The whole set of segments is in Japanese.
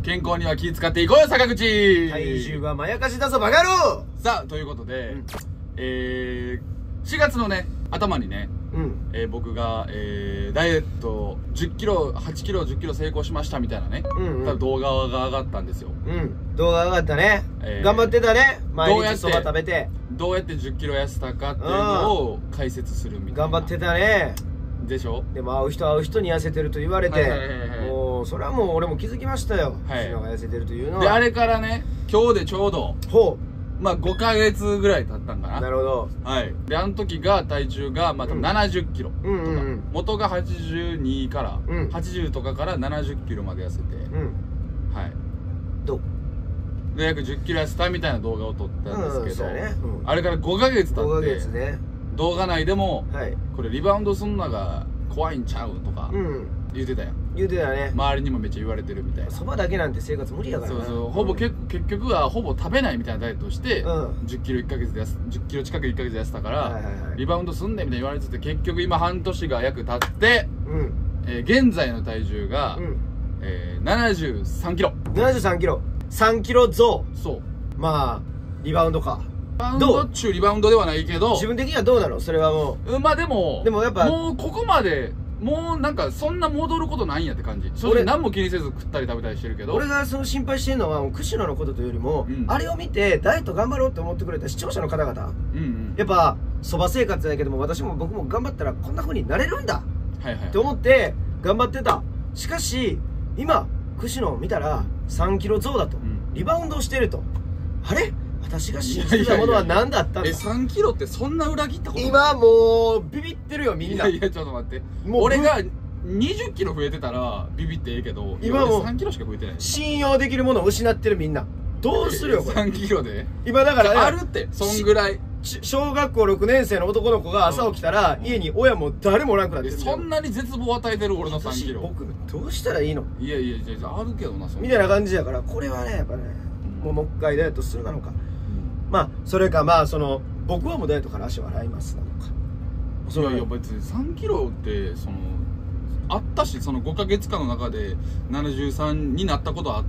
健康には気使っていこうよ坂口。 体重はまやかしだぞバカ野郎。 さあということで、4月のね頭にね、僕が、ダイエット10キロ8キロ10キロ成功しましたみたいなね、動画が上がったんですよ。 動画上がったね。頑張ってたね。毎日そば食べてどうやって10キロ痩せたかっていうのを解説するみたいな。 頑張ってたね。でしょ。でも会う人に痩せてると言われて、もうそれはもう俺も気づきましたよ。口野が痩せてるというのは。 であれからね今日でちょうどまあ5ヶ月ぐらい経ったんかな。 なるほど。はい。 であの時が体重がまあ多分70キロとか、元が82から80とかから70キロまで痩せて、はい。 どうで約10キロ痩せたみたいな動画を撮ったんですけど、あれから5ヶ月経って動画内でもこれリバウンドすんのが怖いんちゃうとか言うてたやん。 言うてたね。 周りにもめっちゃ言われてるみたいな。 そばだけなんて生活無理だからな。 そうそう、ほぼ結局はほぼ食べないみたいなダイエットをして10キロ1ヶ月で10キロ近く1ヶ月で痩せたからリバウンドすんねんみたいな言われてて、結局今半年が約経って現在の体重が73キロ。 73キロ。3キロ増。そう。まあリバウンドか。 リバウンドっちゅうリバウンドではないけど、 自分的にはどうなのそれはもう。 まあでもやっぱもうここまでもうなんかそんな戻ることないんやって感じ。正直何も気にせず食ったり食べたりしてるけど、 俺がその心配してるのは釧路のことというよりも、あれを見てダイエット頑張ろうって思ってくれた視聴者の方々、やっぱそば生活だけども私も僕も頑張ったらこんな風になれるんだって思って頑張ってた。しかし今釧路を見たら3キロ増だと、リバウンドをしてると。あれ私が信じてたものは何だったんだ。 3キロってそんな裏切ったこと？ 今もうビビってるよみんな。 いやちょっと待って、俺が20キロ増えてたらビビってええけど、今もう3キロしか増えてない。 信用できるものを失ってるみんな。どうするよこれ。 3キロで今だからあるってそんぐらい。 小学校6年生の男の子が朝起きたら家に親も誰もおらんくなってる。 そんなに絶望を与えてる俺の3キロ。 僕どうしたらいいの？ いやいやあるけどな、 みたいな感じだから、これはねやっぱねもう一回ダイエットするなのか、まあそれかまあその僕はもうダイエットから足を洗いますなのか。 いや別に3キロってそのあったし、その5ヶ月間の中で73になったことあって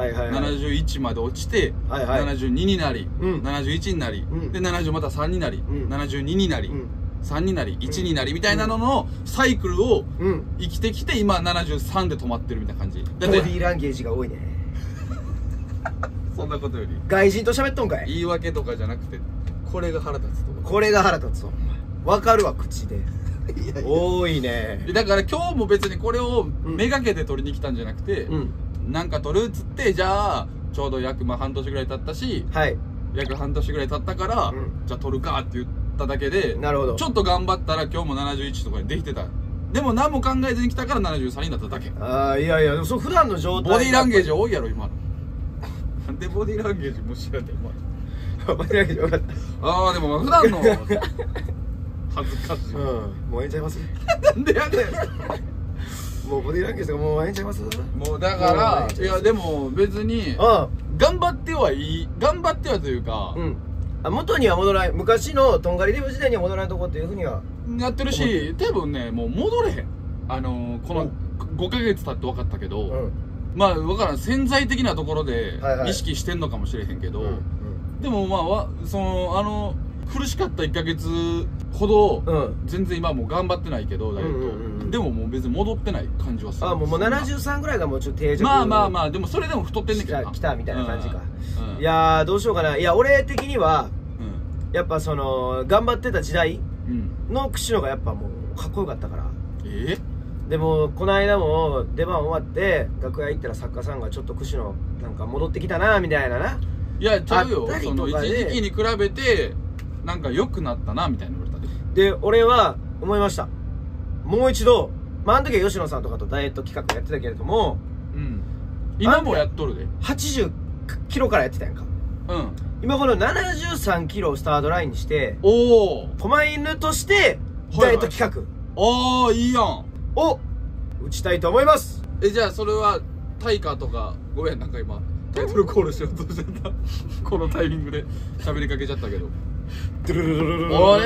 、71まで落ちて72になり、71になり、で70また3になり、72になり、3になり、1になりみたいなののサイクルを生きてきて今73で止まってるみたいな感じ。 ボディーランゲージが多いね。 そんなことより外人と喋っとんかい。 言い訳とかじゃなくてこれが腹立つと。 これが腹立つと分かるわ口で。多いね。 だから今日も別にこれをめがけて取りに来たんじゃなくて、なんか取るっつって、じゃあちょうど約半年ぐらい経ったし、約半年ぐらい経ったから、じゃあ取るかって言っただけで、 なるほど。 ちょっと頑張ったら今日も71とかにできてた。でも何も考えずに来たから73になっただけ。 ああいやいや、そう普段の状態。 ボディーランゲージ多いやろ今の。なんでボディーランゲージ無視やでお前。 ボディーランゲージよかった。 ああでも普段の恥ずかしい。 もうええんちゃいます。 なんでやねん。もうボディーランゲージがもうええんちゃいます。 もうだからいやでも別に頑張ってはいい、頑張ってはというか、 元には戻らない、昔のとんがりデブ時代には戻らないとこっていうふうにはやってるし、多分ねもう戻れへん。この5ヶ月経って分かったけど、まあ分からん、潜在的なところで意識してんのかもしれへんけど、でもまあその苦しかった1ヶ月ほど全然今もう頑張ってないけどダイエットでももう別に戻ってない感じはする。 もう73ぐらいがもうちょっと定着。 まあでもそれでも太ってんねんけどな。 来たみたいな感じか。いやーどうしようかな。いや俺的にはやっぱその頑張ってた時代の釧路がやっぱもうかっこよかったから。でもこの間も出番終わって楽屋行ったら作家さんがちょっと釧路なんか戻ってきたなみたいなな。 いやちゃうよ、その一時期に比べてなんか良くなったなみたいな言われたで。俺は思いました。もう一度、あの時は吉野さんとかとダイエット企画やってたけれども、 今もやっとるで。 80キロからやってたやんか。今この73キロをスタートラインにして、狛犬としてダイエット企画いいやんを打ちたいと思います。 じゃあそれは対価とか、ごめんなんか今タイトルコールしようとしてたこのタイミングで喋りかけちゃったけど。おい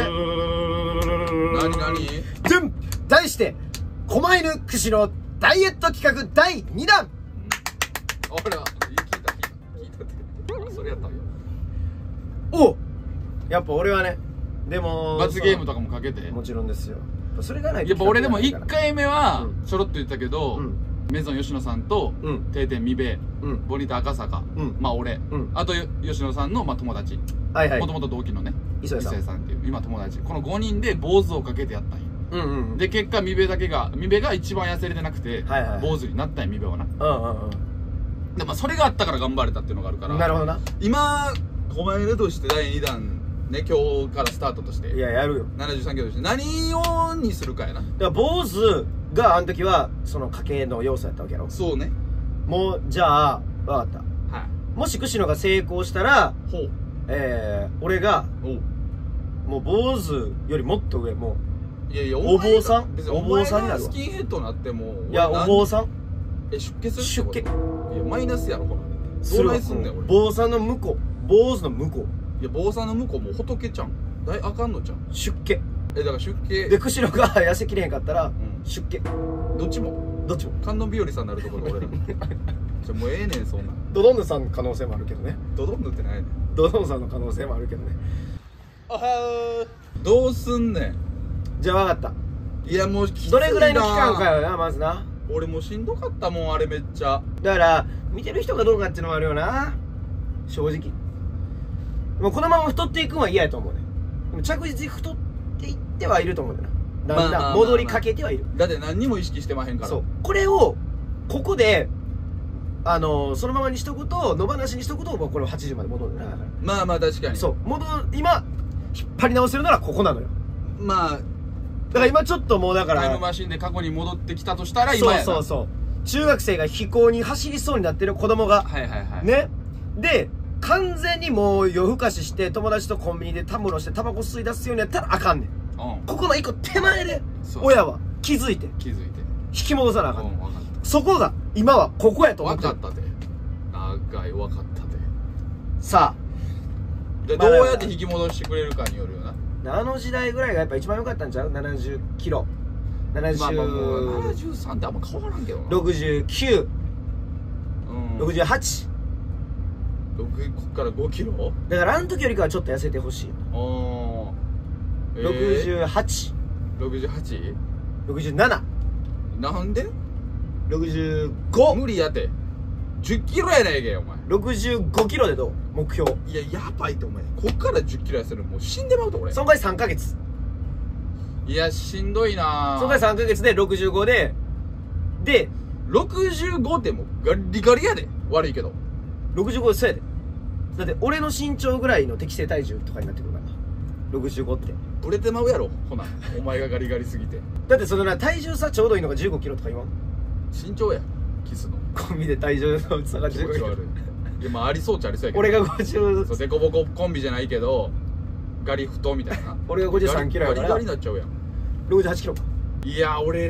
何題して狛犬釧路ダイエット企画第2弾。 俺は聞いたってそれやったんよ。 おやっぱ俺はね、でも罰ゲームとかもかけて。 もちろんですよ。それがないとやっぱ俺でも1回目はちょろっと言ったけど、メゾン吉野さんと定点三部、ボニタ赤坂、まあ俺、あと吉野さんの友達、もともと同期のね磯江さんっていう今友達、この5人で坊主をかけてやったんよ。で結果三部が一番痩せれてなくて坊主になったんよ、三部はな。でそれがあったから頑張れたっていうのがあるから。 なるほどな。 今狛江として第2弾ね、今日からスタートとして。 いややるよ。 73キロとして何をにするかやな。だから坊主があの時はその家計の要素やったわけやろ。 そうね。 もうじゃあ分かった、はい、もし串野が成功したら、俺がもう坊主よりもっと上、もういやいやお坊さん、 お坊さんになるわ。スキンヘッドになってもいやお坊さん出家する出家。 いやマイナスやろほら。どうないすんねん俺。 坊さんの向こう、坊主の向こう。 いや坊さんの向こうもう仏ちゃんあかんのちゃん。 出家。 だから出家で釧路が痩せきれへんかったら、出家。 どっちも観音日和さんになるところ俺らもうええねんそんな。 ドドンヌさんの可能性もあるけどね。 ドドンヌってないねん。 ドドンさんの可能性もあるけどね。 おはー。どうすんねん。 じゃあ分かった。 いやもうきついな。 どれぐらいの期間かよな、まずな。 俺もうしんどかったもんあれめっちゃ。 だから見てる人がどうかっていうのもあるよな、正直。もうこのまま太っていくのは嫌やと思うね。でも着実に太っていってはいると思うんだよな。だんだん戻りかけてはいる。 だって何にも意識してまへんから。 そうこれをここでそのままにしとくと、野放しにしとくとこれを80まで戻るな。 まあまあ確かに。 そう今引っ張り直せるならここなのよ。 まあだから今ちょっともうだからタイムマシンで過去に戻ってきたとしたら今やな。 そう中学生が飛行に走りそうになってる子供がね、で完全にもう夜更かしして友達とコンビニでたむろしてタバコ吸い出すようにやったらあかんねん。ここの一個手前で親は気づいて引き戻さなあかんねん。そこが今はここやと思ってる。 分かったで。長い分かったで。 さあどうやって引き戻してくれるかによるよな。 あの時代ぐらいがやっぱ一番良かったんちゃう。70キロ 73ってあんま変わらんけどな。 69、68、 こっから5キロだからあの時よりかはちょっと痩せてほしい。68、 68、 67、 なんで 65。 無理やて。10キロやないけお前。 65キロでどう目標。 いややばいってお前。こっから10キロ痩せるもう死んでまうと俺。 そんかい3ヶ月。 いやしんどいな。 そんかい3ヶ月で65で 65ってもうガリガリやで。悪いけど 65でそうやで。だって俺の身長ぐらいの適正体重とかになってくるから65ってブレてまうやろほな。お前がガリガリすぎて。 だってそのな体重差ちょうどいいのが15キロとか言わん。 身長やキスのコンビで体重の差が15キロ。 いやまあありそうっちゃありそうやけど。 俺が50、 そうデコボココンビじゃないけどガリ太みたいな。 俺が53キロやからガリガリになっちゃうやん。 68キロか。 いや俺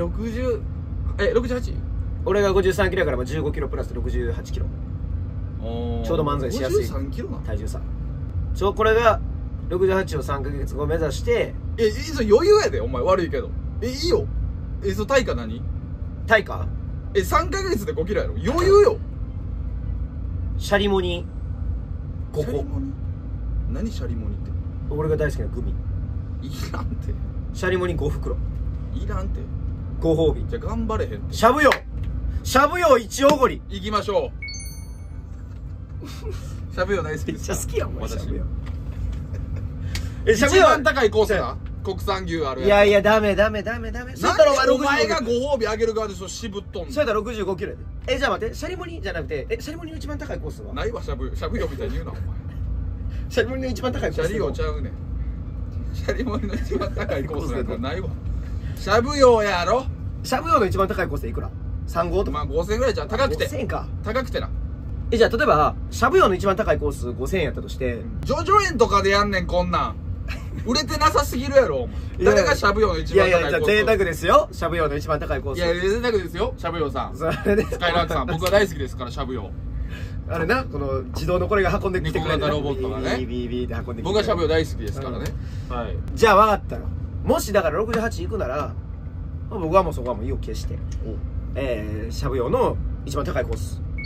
68？ 俺が53キロやから15キロプラス68キロ。ちょうど漫才しやすい 53キロな体重差。これが68を3ヶ月後目指して。 それ余裕やでお前。悪いけどいいよ。その対価何？ 対価 3ヶ月で5キロやろ。余裕よ。 シャリモニ5個。 シャリモニ？何シャリモニって。 俺が大好きなグミ。 いらんて。 シャリモニ5袋いらんて。 ご褒美。 じゃあ頑張れへんて。 しゃぶよ一おごり。 行きましょう。しゃぶよ大好きですか。 めっちゃ好きやん私。しゃぶよ一番高いコースだ。国産牛あるやつ。いやダメ。 なんでお前がご褒美あげる側で渋っとんの。 それだったら65キロやで。じゃあ待って、シャリモニじゃなくてシャリモニの一番高いコースはないわ。しゃぶよみたいに言うなお前。 シャリモニの一番高いコース。 シャリよちゃうねん。シャリモニの一番高いコースなんかないわ。しゃぶよやろ。 しゃぶよの一番高いコースでいくら？35とか。 まあ5000円ぐらいじゃん。高くて。 5000円か。 高くてな。 じゃあ例えばしゃぶよの一番高いコース5000円やったとして、 ジョジョ園とかでやんねんこんなん。売れてなさすぎるやろ。誰がしゃぶよの一番高いコース。 いや贅沢ですよ。しゃぶよの一番高いコース。 いや贅沢ですよ。しゃぶよさん。スカイラークさん僕は大好きですからしゃぶよ。 あれな、この自動のこれが運んできてくれるロボットがね。 ビーって運んできてくれる。 僕はしゃぶよ大好きですからね。はい。 じゃあ分かったよ。もしだから68行くなら僕はもうそこはもう意を決してしゃぶよの一番高いコース。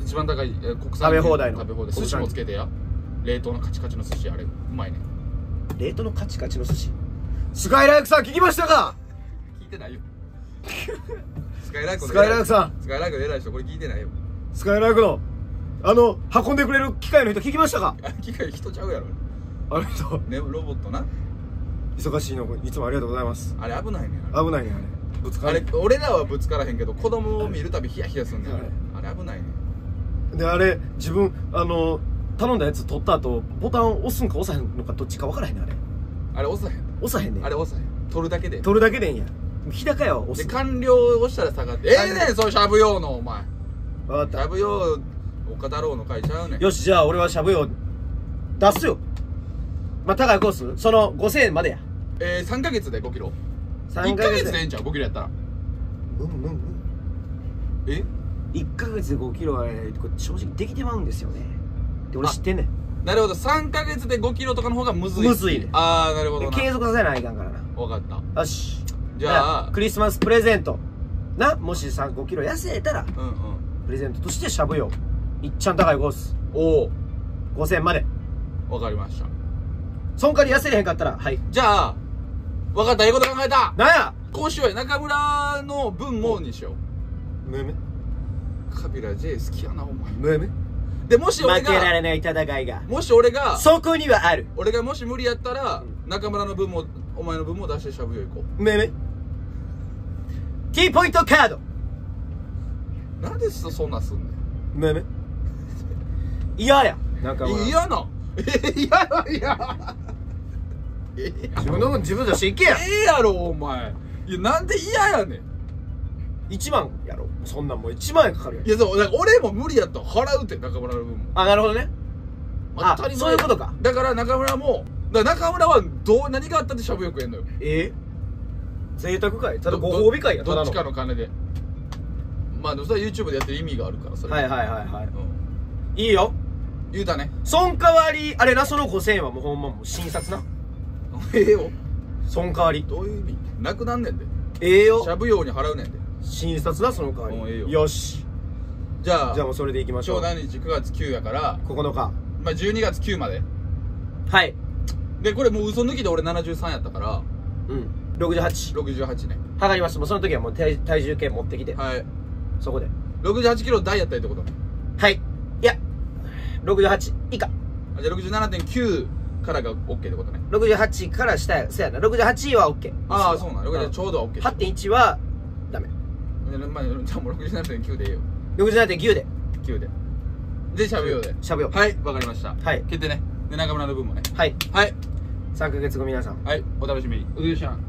一番高い国産食べ放題の寿司もつけてや。冷凍のカチカチの寿司、あれうまいね。 冷凍のカチカチの寿司。スカイライクさん聞きましたか？ 聞いてないよ。スカイライクさん、 スカイライクで偉い人これ聞いてないよ。 スカイライクの運んでくれる機械の人聞きましたか？ 機械人ちゃうやろあの人ね、ロボットな。 忙しいのいつもありがとうございます。 あれ危ないね。 危ないね。あれぶつかる。 俺らはぶつからへんけど子供を見るたびヒヤヒヤすんねん。あれ危ないね。 であれ自分頼んだやつ取った後ボタン押すんか押さへんのかどっちか分からへんねん。あれ押さへんねん。あれ押さへん。取るだけでんや。 日高屋は押す。 で完了押したら下がってねん、それしゃぶ用のお前。 分かった。 しゃぶ用岡太郎の会ちゃうねん。 よし、じゃあ俺はしゃぶ用出すよ。まあ高いコースその5000円までや。 3ヶ月で5キロ。 1 ヶ月でええんちゃう？5キロやったら。 1ヶ月で5キロはね、これ正直できてまうんですよね。で俺知ってんねん。 なるほど、3ヶ月で5キロとかの方がむずい。 むずいね。 ああ、なるほどな。 継続させないかんからな。 分かった。 よし。 じゃあクリスマスプレゼントな、もし5キロ痩せたらプレゼントとしてしゃぶよう。いっちゃん高いコース。 おお。 5000円まで。 わかりました。 そんかり痩せれへんかったら、はい。 じゃあ、わかった、ええこと考えた。 なんや。 こうしようや、中村の分もにしよう。 むむ。 カビラ J 好きやな、お前。 むむ。 で、もし俺が、 負けられない戦いが。 もし俺が、 そこにはある。 俺がもし無理やったら、中村の分も、お前の分も出してしゃぶよ行こう。 むむ。T ポイントカード。 なんでそんなんすんねん。 むむ。嫌や。中村。 嫌な。嫌な。 自分の分自分出していけや。 やろお前。いや、なんで嫌やねん。 1万やろ。そんなんもう1万円かかるやん。 いや、そう、俺も無理やったら払うって、中村の分も。 あ、なるほどね。 当たり前。 そういうことか。 だから中村も、中村は何があったってしゃぶよくえんのよ。 贅沢会、ただご褒美会や。 どっちかの金で。まあでもそれは YouTube でやってる意味があるから、それ。はいいいよ。言うたね。 損代わり、あれな、その5000円はもうほんまもう診察な。 よ。 損代わり。 どういう意味？なくなんねんで。 よ。 しゃぶ用に払うねんで。 診察な、その代わり。よし。じゃあもうそれでいきましょう。 今日何日？9月9やから。 9日。 まあ12月9まで。 はい。 で、これもう嘘抜きで俺73やったから。 68 ね。 測ります。もうその時はもう体重計持ってきて。はい。そこで。 68キロ台やったりってことね。 はい。いや、68以下。 じゃあ 67.9 からが OK ってことね。 68から下や、そうやな。68は OK。 ああ、そうなの。ちょうどは OK。 8.1 はダメ。 まあ、じゃあもう 67.9 でいいよ。 67.9 で。 で、しゃぶようで。 しゃぶよう。 はい、わかりました。 はい。 決定ね。で、中村の分もね。 はい。 はい。 3ヶ月後皆さん。 はい、お楽しみに。うずしゃん。